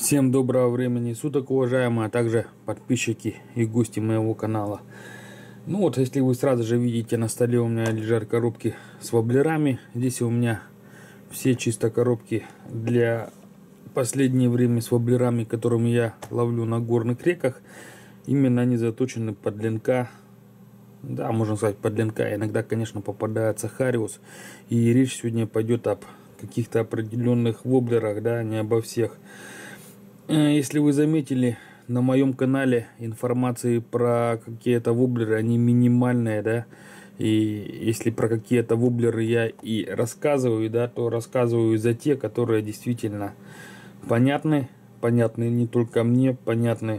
Всем доброго времени суток, уважаемые, а также подписчики и гости моего канала. Ну вот, если вы сразу же видите, на столе у меня лежат коробки с воблерами. Здесь у меня все чисто коробки для последнее время с воблерами, которыми я ловлю на горных реках. Именно они заточены под ленка. Да, можно сказать под ленка. Иногда, конечно, попадается хариус. И речь сегодня пойдет об каких-то определенных воблерах, да, не обо всех. Если вы заметили, на моем канале информации про какие-то воблеры, они минимальные, да, и если про какие-то воблеры я и рассказываю, да, то рассказываю за те, которые действительно понятны не только мне, понятны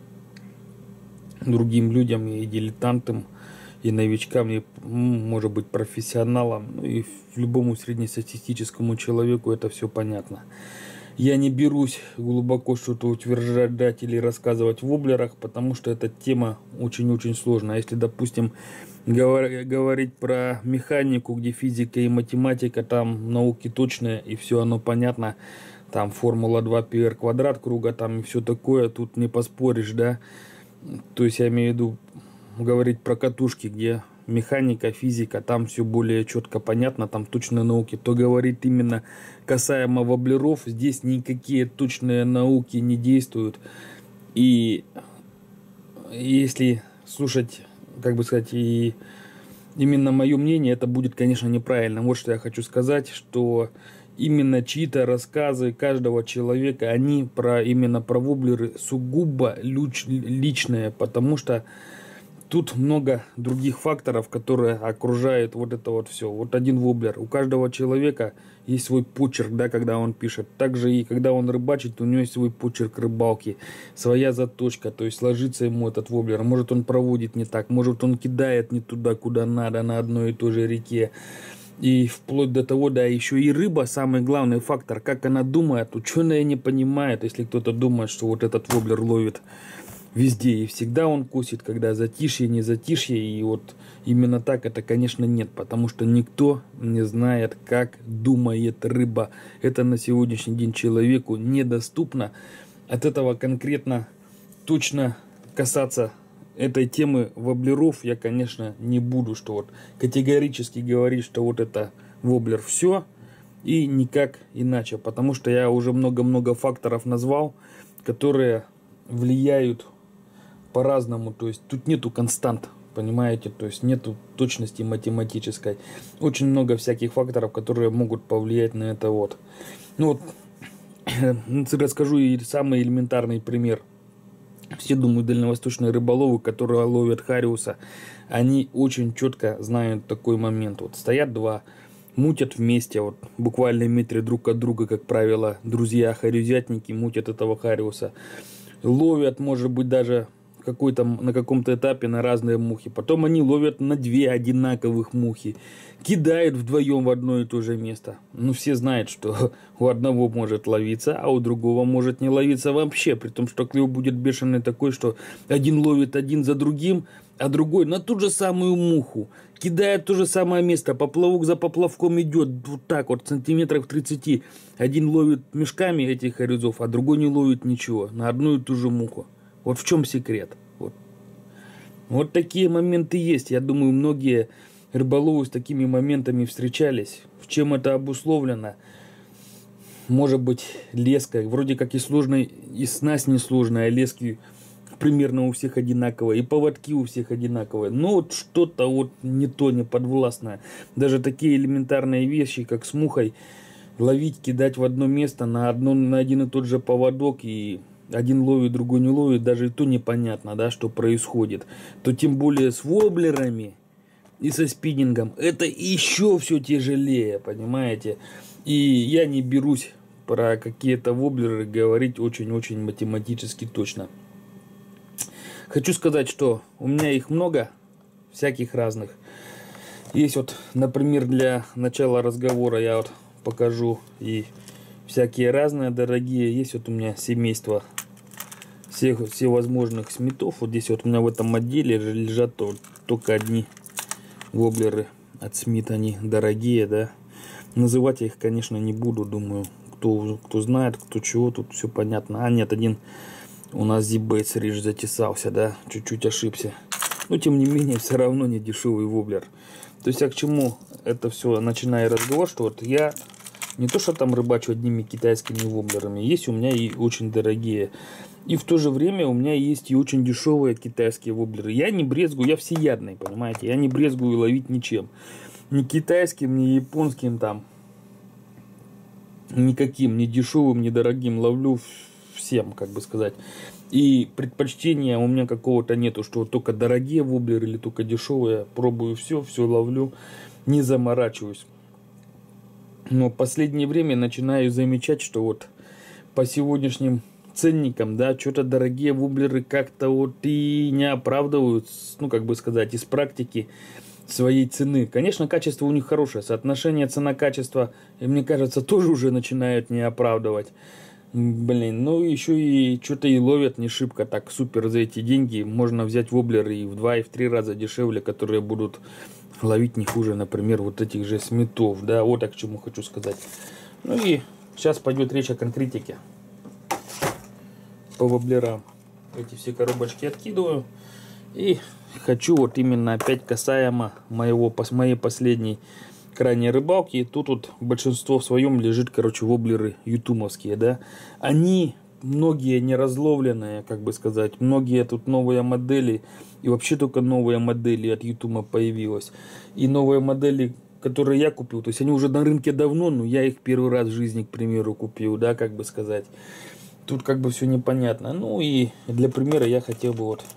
другим людям и дилетантам, и новичкам, и, может быть, профессионалам, ну, и любому среднестатистическому человеку это все понятно. Я не берусь глубоко что-то утверждать или рассказывать в воблерах, потому что эта тема очень-очень сложная. Если, допустим, говорить про механику, где физика и математика, там науки точные и все оно понятно, там формула 2πr квадрат круга, там и все такое, тут не поспоришь, да. То есть я имею в виду говорить про катушки, где механика, физика, там все более четко понятно, там точные науки. То говорит именно касаемо воблеров, здесь никакие точные науки не действуют. И если слушать, как бы сказать, и именно мое мнение, это будет, конечно, неправильно. Вот что я хочу сказать, что именно чьи-то рассказы каждого человека, они именно про воблеры сугубо личные, потому что тут много других факторов, которые окружают вот это вот все. Вот один воблер. У каждого человека есть свой почерк, да, когда он пишет. Также и когда он рыбачит, у него есть свой почерк рыбалки, своя заточка. То есть ложится ему этот воблер. Может, он проводит не так, может, он кидает не туда, куда надо, на одной и той же реке. И вплоть до того, да, еще и рыба, самый главный фактор, как она думает. Ученые не понимают, если кто-то думает, что вот этот воблер ловит везде и всегда он косит, когда затишье, не затишье. И вот именно так это, конечно, нет, потому что никто не знает, как думает рыба. Это на сегодняшний день человеку недоступно. От этого конкретно точно касаться этой темы воблеров я, конечно, не буду, что вот категорически говорить, что вот это воблер все и никак иначе, потому что я уже много-много факторов назвал, которые влияют по-разному, то есть тут нету констант, понимаете, то есть нету точности математической, очень много всяких факторов, которые могут повлиять на это вот. Ну вот, расскажу и самый элементарный пример. Все, думаю, дальневосточные рыболовы, которые ловят хариуса, они очень четко знают такой момент. Вот стоят два, мутят вместе, вот буквально в метре друг от друга, как правило, друзья-хариузятники мутят этого хариуса. Ловят, может быть, даже на каком-то этапе на разные мухи. Потом они ловят на две одинаковых мухи. Кидают вдвоем в одно и то же место. Ну, все знают, что у одного может ловиться, а у другого может не ловиться вообще. При том, что клев будет бешеный такой, что один ловит один за другим, а другой на ту же самую муху. Кидает в то же самое место. Поплавок за поплавком идет вот так вот, сантиметров 30. Один ловит мешками этих харюзов, а другой не ловит ничего. На одну и ту же муху. Вот в чем секрет. Вот такие моменты есть. Я думаю, многие рыболовы с такими моментами встречались. В чем это обусловлено? Может быть, леска. Вроде как и сложная, и снасть несложная, а лески примерно у всех одинаковые, и поводки у всех одинаковые. Но вот что-то вот не то, не подвластное. Даже такие элементарные вещи, как с мухой, ловить, кидать в одно место на один и тот же поводок, и один ловит, другой не ловит, даже и то непонятно, да, что происходит. То тем более с воблерами и со спиннингом это еще все тяжелее, понимаете. И я не берусь про какие-то воблеры говорить очень-очень математически точно. Хочу сказать, что у меня их много, всяких разных. Есть вот, например, для начала разговора я вот покажу и всякие разные дорогие. Есть вот у меня семейство всевозможных сметов. Вот здесь вот у меня в этом отделе лежат только одни воблеры от Смит. Они дорогие, да. Называть я их, конечно, не буду. Думаю, кто знает, кто чего, тут все понятно. А нет, один у нас ZBaits Ridge затесался, да, чуть-чуть ошибся. Но тем не менее, все равно не дешевый воблер. То есть, а к чему это все, начиная разговор, что вот я не то, что там рыбачу одними китайскими воблерами, есть у меня и очень дорогие. И в то же время у меня есть и очень дешевые китайские воблеры. Я не брезгую, я всеядный, понимаете, я не брезгую ловить ничем. Ни китайским, ни японским там, никаким, ни дешевым, ни дорогим, ловлю всем, как бы сказать. И предпочтения у меня какого-то нету, что вот только дорогие воблеры или только дешевые. Пробую все ловлю, не заморачиваюсь. Но в последнее время начинаю замечать, что вот по сегодняшним ценникам, да, что-то дорогие воблеры как-то вот и не оправдывают, ну, как бы сказать, из практики своей цены. Конечно, качество у них хорошее, соотношение цена-качество, и мне кажется, тоже уже начинают не оправдывать. Блин, ну еще и что-то и ловят не шибко так супер за эти деньги. Можно взять воблеры и в 2, и в 3 раза дешевле, которые будут ловить не хуже, например, вот этих же сметов, да, вот так к чему хочу сказать. Ну и сейчас пойдет речь о конкретике по воблерам. Эти все коробочки откидываю и хочу вот именно опять касаемо моей последней крайней рыбалки. Тут вот большинство в своем лежит, короче, воблеры ютумовские, да. Они многие не разловленные, как бы сказать. Многие тут новые модели. И вообще только новые модели от Ютума появилось. И новые модели, которые я купил, то есть они уже на рынке давно, но я их первый раз в жизни, к примеру, купил, да, как бы сказать. Тут как бы все непонятно. Ну и для примера я хотел бы вот,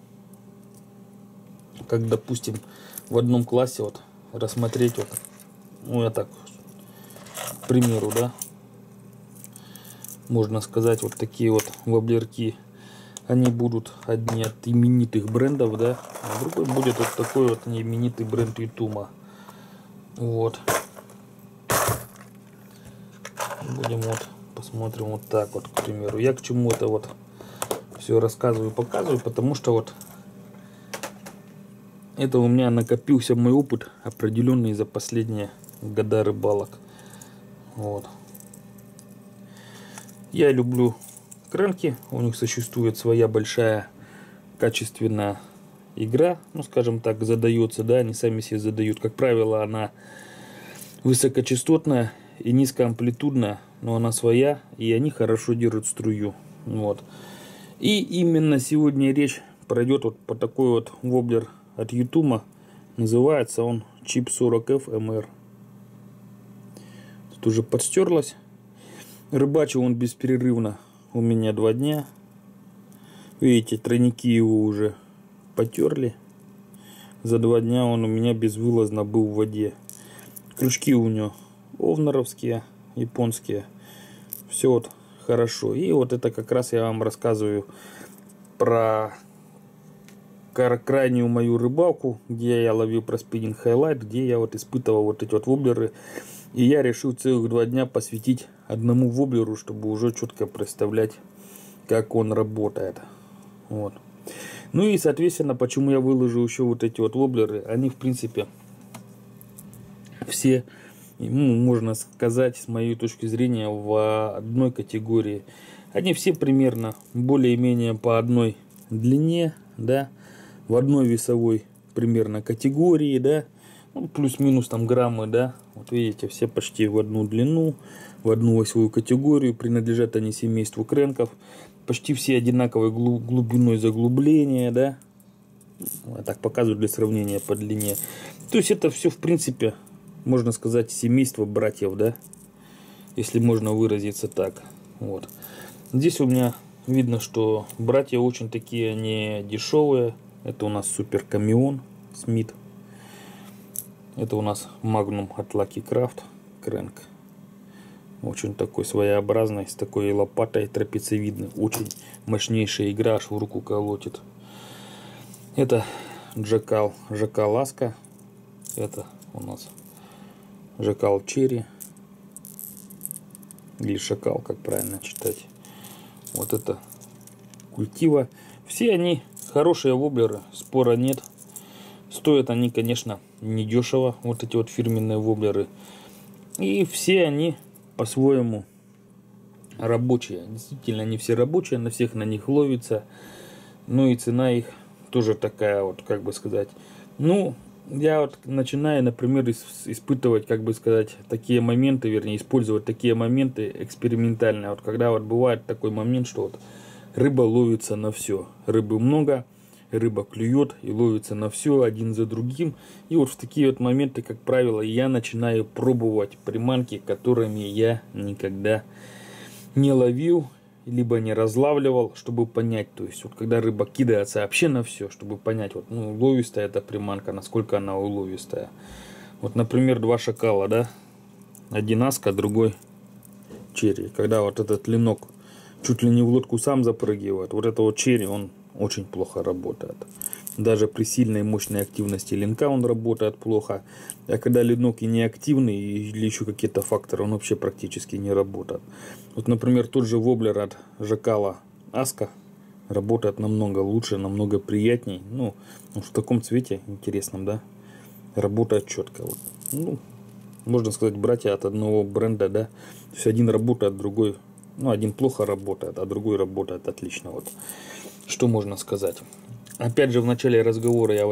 как допустим, в одном классе вот рассмотреть вот, ну я так, к примеру, да, можно сказать, вот такие вот воблерки. Они будут одни от именитых брендов, да, а другой будет вот такой вот именитый бренд Ютума. Вот. Будем вот, посмотрим вот так вот, к примеру. Я к чему это вот все рассказываю, показываю, потому что вот это у меня накопился мой опыт определенный за последние года рыбалок. Вот. Я люблю кренки, у них существует своя большая качественная игра, ну скажем так, задается, да, они сами себе задают. Как правило, она высокочастотная и низкоамплитудная, но она своя, и они хорошо держат струю. Вот. И именно сегодня речь пройдет вот по такой вот воблер от Ютума. Называется он Chip 40F MR. Тут уже подстерлась. Рыбачил он бесперерывно у меня 2 дня. Видите, тройники его уже потерли. За 2 дня он у меня безвылазно был в воде. Крючки у него овнаровские, японские. Все вот хорошо. И вот это как раз я вам рассказываю про крайнюю мою рыбалку, где я ловил про спиннинг хайлайт, где я вот испытывал вот эти вот воблеры. И я решил целых 2 дня посвятить одному воблеру, чтобы уже четко представлять, как он работает. Вот. Ну и, соответственно, почему я выложил еще вот эти вот воблеры. Они, в принципе, все, ну, можно сказать, с моей точки зрения, в одной категории. Они все примерно более-менее по одной длине, да, в одной весовой примерно категории, да, ну, плюс-минус там граммы, да, вот видите, все почти в одну длину, в одну весовую категорию, принадлежат они семейству кренков, почти все одинаковой глубиной заглубления, да, я так показываю для сравнения по длине. То есть это все, в принципе, можно сказать, семейство братьев, да, если можно выразиться так. Вот. Здесь у меня видно, что братья очень такие не дешевые. Это у нас супер камеон Смит. Это у нас Magnum от Lucky Craft кренк. Очень такой своеобразный, с такой лопатой трапециевидной. Очень мощнейшая игра, аж в руку колотит. Это Джакал Ласка. Это у нас Жакал Черри. Или Шакал, как правильно читать. Вот это Культива. Все они хорошие воблеры, спора нет. Стоят они, конечно, недешево. Вот эти вот фирменные воблеры. И все они по-своему рабочие. Действительно, они все рабочие, на всех на них ловится. Ну и цена их тоже такая, вот, как бы сказать. Ну, я вот начинаю, например, испытывать, как бы сказать, такие моменты, вернее, использовать такие моменты экспериментально. Вот когда вот бывает такой момент, что вот рыба ловится на все. Рыбы много, рыба клюет и ловится на все, один за другим. И вот в такие вот моменты, как правило, я начинаю пробовать приманки, которыми я никогда не ловил, либо не разлавливал, чтобы понять, то есть вот когда рыба кидается вообще на все, чтобы понять, вот, ну, уловистая эта приманка, насколько она уловистая. Вот, например, два шакала, да, один аска, другой черри. Когда вот этот ленок чуть ли не в лодку сам запрыгивает, вот это вот черри, он очень плохо работает. Даже при сильной мощной активности ленка он работает плохо. А когда ленок и неактивный, или еще какие-то факторы, он вообще практически не работает. Вот, например, тот же воблер от Жакала Аска работает намного лучше, намного приятней. Ну, в таком цвете интересном, да, работает четко. Вот. Ну, можно сказать, братья от одного бренда, да. То есть один работает, другой, ну, один плохо работает, а другой работает отлично. Вот. Что можно сказать? Опять же, в начале разговора я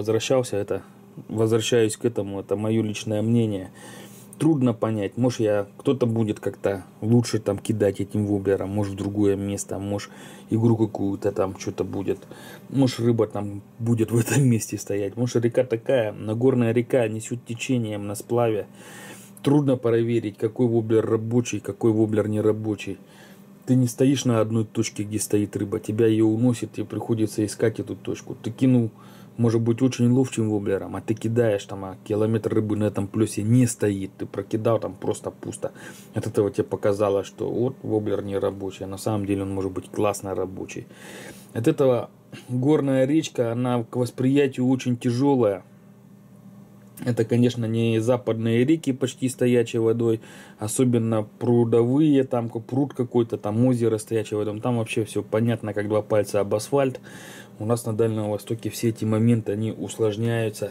возвращаюсь к этому, это мое личное мнение. Трудно понять, может кто-то будет как-то лучше там кидать этим воблером, может в другое место, может игру какую-то там что-то будет, может рыба там будет в этом месте стоять, может река такая, Нагорная река несет течением на сплаве. Трудно проверить, какой воблер рабочий, какой воблер не рабочий. Ты не стоишь на одной точке, где стоит рыба, тебя ее уносит, тебе приходится искать эту точку. Ты кинул, может быть, очень ловчим воблером, а ты кидаешь там, а километр рыбы на этом плесе не стоит. Ты прокидал, там просто пусто. От этого тебе показалось, что вот воблер не рабочий, а на самом деле он может быть классно рабочий. От этого горная речка, она к восприятию очень тяжелая. Это, конечно, не западные реки почти стоячей водой, особенно прудовые, там пруд какой-то, там озеро стоячей водой, там вообще все понятно, как два пальца об асфальт. У нас на Дальнем Востоке все эти моменты, они усложняются,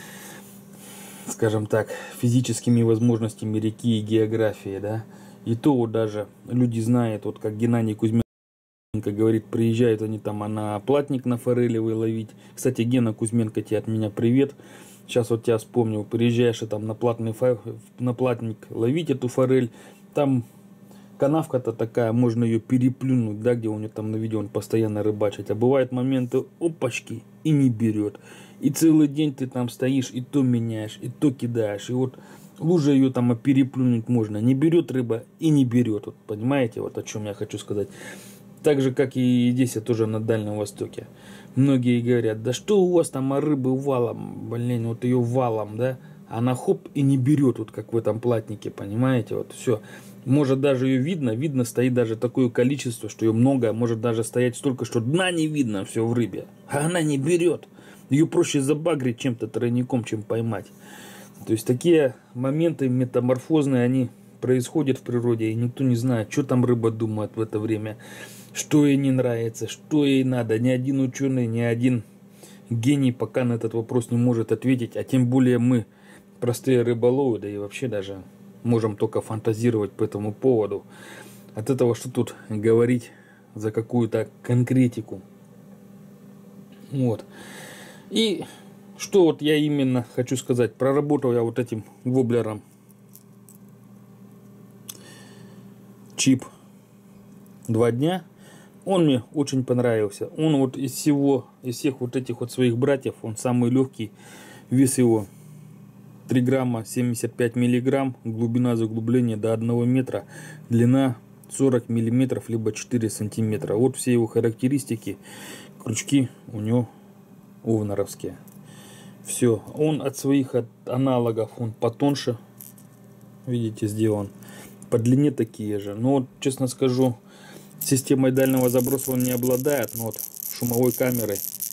скажем так, физическими возможностями реки и географией, да. И то вот даже люди знают, вот как Геннадий Кузьменко говорит, приезжают они там на платник на форелевый ловить. Кстати, Гена Кузьменко, тебе от меня привет. Сейчас вот тебя вспомнил, приезжаешь и там на платник ловить эту форель, там канавка-то такая, можно ее переплюнуть, да, где у него там на видео он постоянно рыбачит. А бывают моменты, опачки, и не берет. И целый день ты там стоишь, и то меняешь, и то кидаешь. И вот лужа ее там переплюнуть можно. Не берет рыба и не берет. Вот, понимаете, вот о чем я хочу сказать. Так же, как и здесь, тоже на Дальнем Востоке. Многие говорят, да что у вас там рыбы валом, блин, вот ее валом, да, она хоп и не берет, вот как в этом платнике, понимаете, вот все. Может даже ее видно стоит даже такое количество, что ее много, может даже стоять столько, что дна не видно все в рыбе, а она не берет. Ее проще забагрить чем-то тройником, чем поймать. То есть такие моменты метаморфозные, они происходят в природе, и никто не знает, что там рыба думает в это время. Что ей не нравится, что ей надо. Ни один ученый, ни один гений пока на этот вопрос не может ответить. А тем более мы, простые рыболовы, да и вообще даже можем только фантазировать по этому поводу. От этого что тут говорить за какую-то конкретику. Вот. И что вот я именно хочу сказать. Проработал я вот этим воблером чип 2 дня. Он мне очень понравился. Он вот из всех вот этих вот своих братьев, он самый легкий. Вес его 3 грамма 75 миллиграмм. Глубина заглубления до 1 метра. Длина 40 миллиметров, либо 4 сантиметра. Вот все его характеристики. Крючки у него овнаровские. Все. Он от своих аналогов, он потоньше. Видите, сделан. По длине такие же. Но вот, честно скажу, системой дальнего заброса он не обладает, но вот шумовой камерой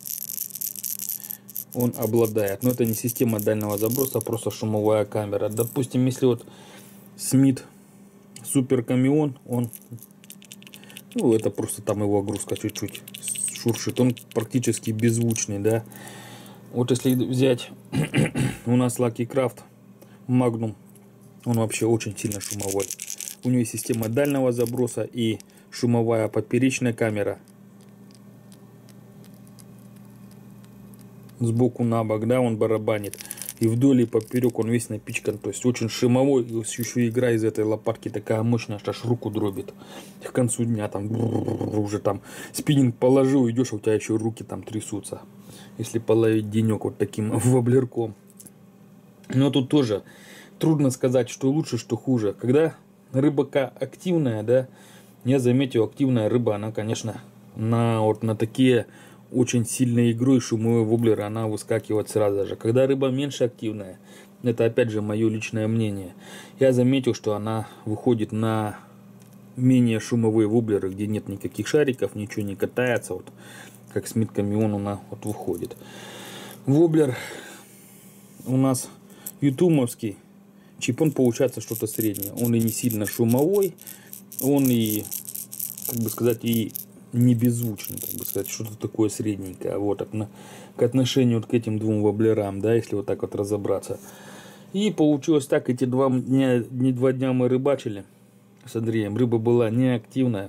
он обладает. Но это не система дальнего заброса, а просто шумовая камера. Допустим, если вот Смит Супер Камеон, он, ну это просто там его огрузка чуть-чуть шуршит, он практически беззвучный, да. Вот если взять у нас Lucky Craft Magnum, он вообще очень сильно шумовой. У нее система дальнего заброса и шумовая поперечная камера. Сбоку на бок, да, он барабанит. И вдоль и поперек он весь напичкан. То есть очень шумовой. И еще игра из этой лопатки такая мощная, что аж руку дробит. К концу дня там уже там спиннинг положил, идешь, а у тебя еще руки там трясутся. Если половить денек вот таким воблерком. Но тут тоже трудно сказать, что лучше, что хуже. Когда рыба активная, да, я заметил, активная рыба, она, конечно, вот на такие очень сильные игры шумовые воблеры, она выскакивает сразу же. Когда рыба меньше активная, это опять же мое личное мнение, я заметил, что она выходит на менее шумовые воблеры, где нет никаких шариков, ничего не катается, вот как Смит Камеон она вот выходит. Воблер у нас ютумовский чип, он получается что-то среднее. Он и не сильно шумовой, он и, как бы сказать, и не беззвучный, как бы сказать, что-то такое средненькое. Вот к отношению вот к этим двум воблерам, да, если вот так вот разобраться. И получилось так, эти 2 дня мы рыбачили с Андреем. Рыба была неактивная.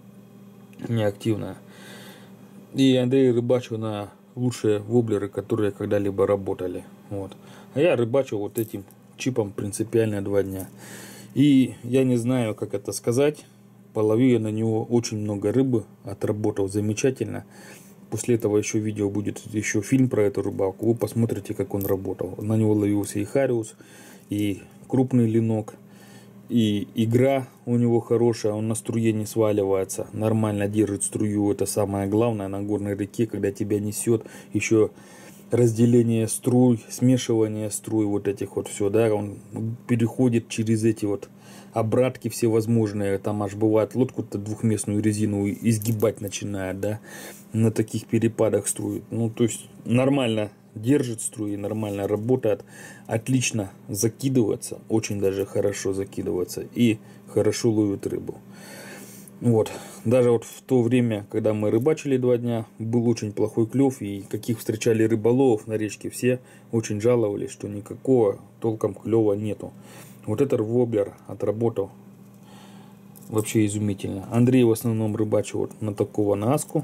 И Андрей рыбачил на лучшие воблеры, которые когда-либо работали. Вот. А я рыбачил вот этим чипом принципиально 2 дня. И я не знаю, как это сказать. Половил я на него очень много рыбы, отработал замечательно. После этого еще видео будет, еще фильм про эту рыбалку. Вы посмотрите, как он работал. На него ловился и хариус, и крупный ленок, и игра у него хорошая. Он на струе не сваливается, нормально держит струю. Это самое главное на горной реке, когда тебя несет. Еще разделение струй, смешивание струй, вот этих вот все, да. Он переходит через эти вот обратки всевозможные, там аж бывает лодку-то двухместную резину изгибать начинает, да, на таких перепадах струи. Ну, то есть нормально держит струи, нормально работает, отлично закидывается, очень даже хорошо закидывается и хорошо ловит рыбу. Вот, даже вот в то время, когда мы рыбачили 2 дня, был очень плохой клев, и каких встречали рыболовов на речке, все очень жаловались, что никакого толком клева нету. Вот этот воблер отработал вообще изумительно. Андрей в основном рыбачил вот на такого наску.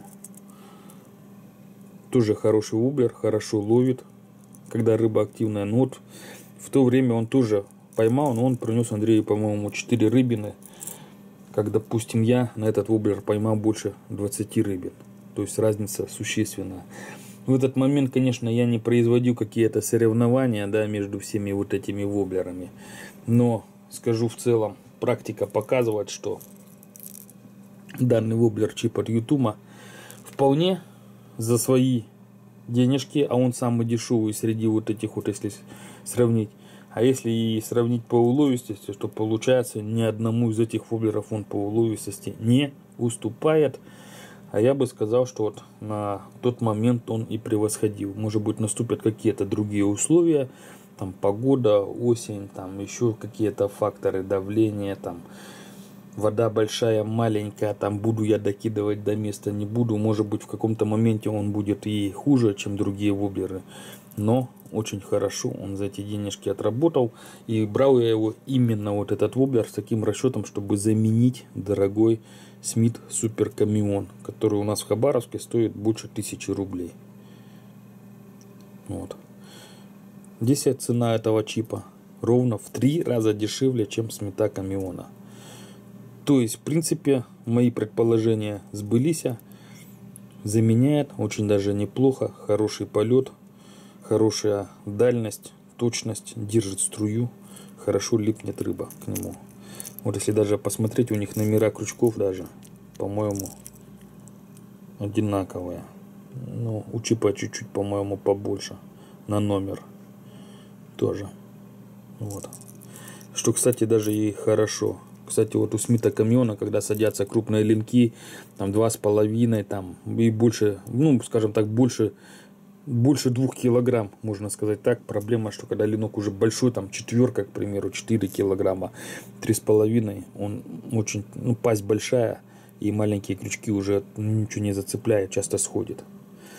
Тоже хороший воблер, хорошо ловит, когда рыба активная. Но вот в то время он тоже поймал, но он принес Андрею, по-моему, 4 рыбины. Как, допустим, я на этот воблер поймал больше 20 рыбин. То есть разница существенная. В этот момент, конечно, я не производил какие-то соревнования, да, между всеми вот этими воблерами. Но скажу в целом, практика показывает, что данный воблер чип от Ютума вполне за свои денежки, а он самый дешевый среди вот этих вот, если сравнить. А если и сравнить по уловистости, то получается ни одному из этих воблеров он по уловистости не уступает. А я бы сказал, что вот на тот момент он и превосходил. Может быть, наступят какие-то другие условия, там погода, осень, там еще какие-то факторы давления, там вода большая, маленькая, там буду я докидывать до места, не буду. Может быть, в каком-то моменте он будет и хуже, чем другие воблеры. Но очень хорошо он за эти денежки отработал. И брал я его именно вот этот воблер с таким расчетом, чтобы заменить дорогой Смит Супер Камеон, который у нас в Хабаровске стоит больше 1000 рублей. Вот. Здесь цена этого чипа ровно в 3 раза дешевле, чем Смита Камеона. То есть, в принципе, мои предположения сбылись. Заменяет очень даже неплохо, хороший полет, хорошая дальность, точность, держит струю, хорошо липнет рыба к нему. Вот если даже посмотреть, у них номера крючков даже, по-моему, одинаковые. Ну, у чипа чуть-чуть, по-моему, побольше на номер тоже. Вот. Что, кстати, даже и хорошо. Кстати, вот у Смита Камеона, когда садятся крупные линки, там 2,5, там и больше, ну, скажем так, больше 2 килограмм, можно сказать так. Проблема, что когда ленок уже большой, там 4, к примеру, 4 килограмма, 3,5, он очень, ну, пасть большая, и маленькие крючки уже ничего не зацепляет, часто сходит.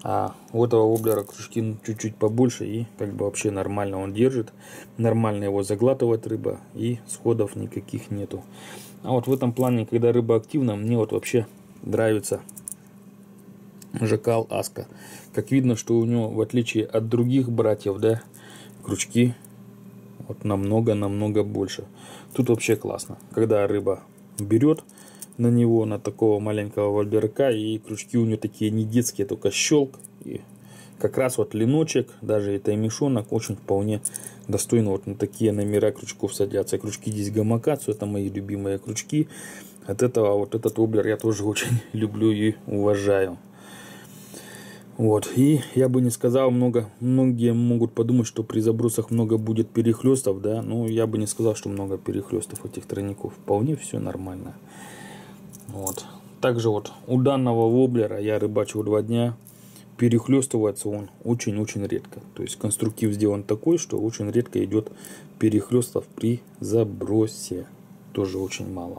А у этого воблера крючки чуть-чуть побольше, и как бы вообще нормально он держит. Нормально его заглатывает рыба, и сходов никаких нету. А вот в этом плане, когда рыба активна, мне вот вообще нравится Жакал Аска. Как видно, что у него, в отличие от других братьев, да, крючки вот намного больше. Тут вообще классно, когда рыба берет на него, на такого маленького вольберка, и крючки у него такие не детские, только щелк. И как раз вот леночек, даже это и мешонок, очень вполне достойно вот на такие номера крючков садятся. Крючки здесь гамакацу, это мои любимые крючки. От этого вот этот воблер я тоже очень люблю и уважаю. Вот, и я бы не сказал многие могут подумать, что при забросах много будет перехлестов, да, но я бы не сказал, что много перехлестов этих тройников, вполне все нормально. Вот, также вот у данного воблера я рыбачил 2 дня, перехлестывается он очень-очень редко, то есть конструктив сделан такой, что очень редко идет перехлестов при забросе, тоже очень мало.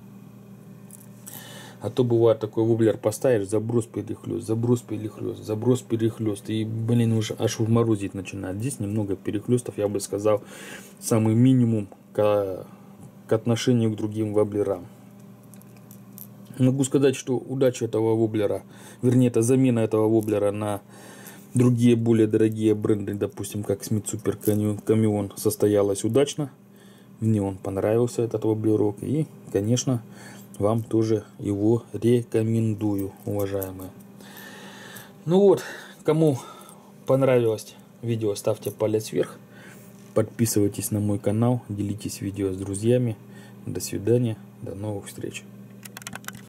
А то бывает такой воблер поставишь, заброс перехлест, заброс перехлест, заброс перехлест. И, блин, уже аж морозить начинает. Здесь немного перехлестов, я бы сказал, самый минимум к отношению к другим воблерам. Могу сказать, что удача этого воблера, вернее, это замена этого воблера на другие более дорогие бренды, допустим, как Smith Super Camion, состоялась удачно. Мне он понравился, этот воблерок. И, конечно, вам тоже его рекомендую, уважаемые. Ну вот, кому понравилось видео, ставьте палец вверх. Подписывайтесь на мой канал, делитесь видео с друзьями. До свидания, до новых встреч.